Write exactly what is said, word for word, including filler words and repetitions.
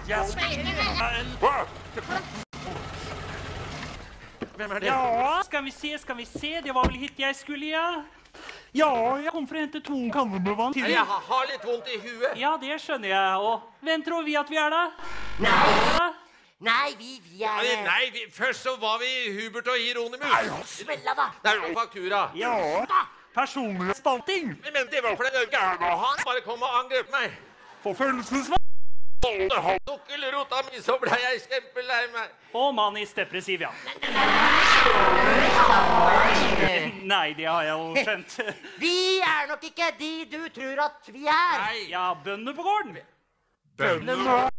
Hvem er det? Ja, skal vi se, skal vi se. Det var vel hit jeg skulle, ja. Ja, jeg kom for å hente to kanner med vann til. Jeg har litt vondt i huet. Ja, det skjønner jeg. Og hvem tror vi at vi er da? Nei. Nei, vi, vi er... Nei, nei vi, først så var vi Hubert og Hieronymus. Smella da. Det er jo faktura. Ja, personlig spalting. Men det var fordi han bare kom og angrep meg. Forfølgelsesvann. Sukkelrota mi, så ble jeg kjempelei meg. Og manisk depressiv, ja. Nei, det har jeg jo skjønt. Vi er nok ikke de du tror at vi er. Nei. Ja, bønder på gården. Bønder?